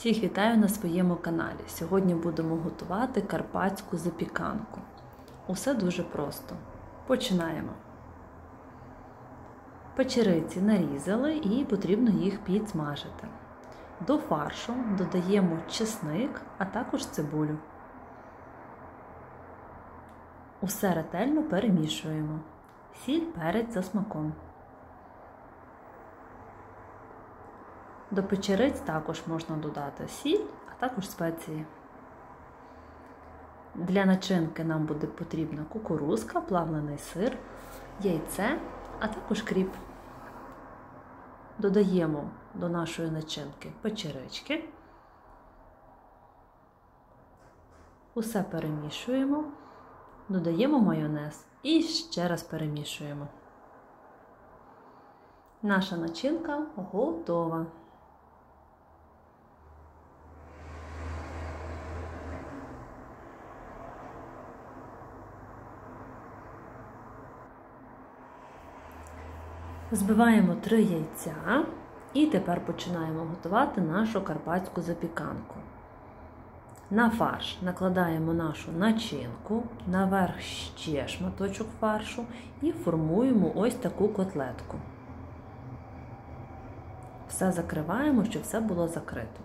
Всіх вітаю на своєму каналі. Сьогодні будемо готувати карпатську запіканку. Усе дуже просто. Починаємо. Печериці нарізали і потрібно їх підсмажити. До фаршу додаємо чесник, а також цибулю. Усе ретельно перемішуємо. Сіль, перець за смаком. До печериць також можна додати сіль, а також спеції. Для начинки нам буде потрібна кукурудзка, плавлений сир, яйце, а також кріп. Додаємо до нашої начинки печерички. Усе перемішуємо, додаємо майонез і ще раз перемішуємо. Наша начинка готова. Збиваємо 3 яйця і тепер починаємо готувати нашу карпатську запіканку. На фарш накладаємо нашу начинку, наверх ще шматочок фаршу і формуємо ось таку котлетку. Все закриваємо, щоб все було закрито.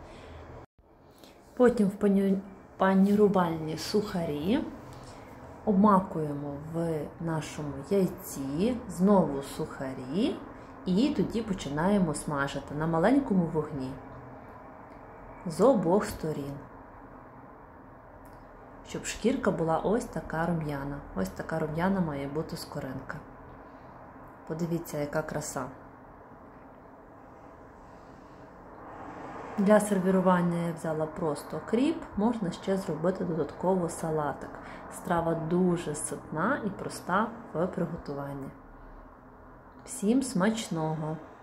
Потім в панірувальні сухарі обмакуємо в нашому яйці, знову сухарі, і тоді починаємо смажити на маленькому вогні з обох сторін, щоб шкірка була ось така рум'яна. Ось така рум'яна має бути скоринка. Подивіться, яка краса. Для сервірування я взяла просто кріп, можна ще зробити додатково салатик. Страва дуже ситна і проста в приготуванні. Всім смачного!